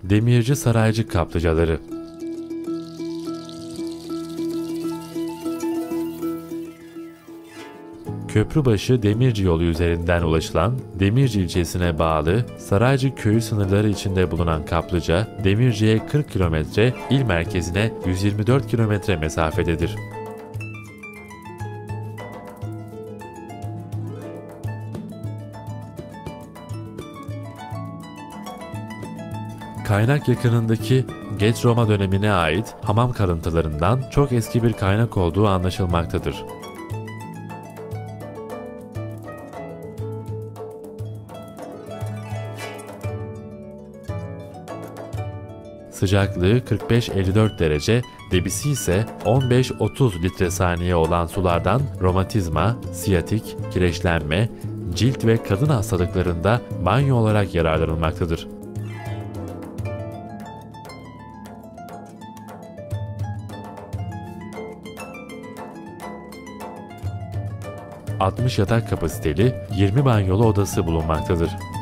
Demirci Saraycı kaplıcaları. Köprübaşı Demirci yolu üzerinden ulaşılan, Demirci ilçesine bağlı Saraycı köyü sınırları içinde bulunan kaplıca, Demirci'ye 40 kilometre, il merkezine 124 kilometre mesafededir. Kaynak yakınındaki Geç Roma dönemine ait hamam kalıntılarından çok eski bir kaynak olduğu anlaşılmaktadır. Sıcaklığı 45-54 derece, debisi ise 15-30 litre saniye olan sulardan romatizma, siyatik, kireçlenme, cilt ve kadın hastalıklarında banyo olarak yararlanılmaktadır. 60 yatak kapasiteli 20 banyolu odası bulunmaktadır.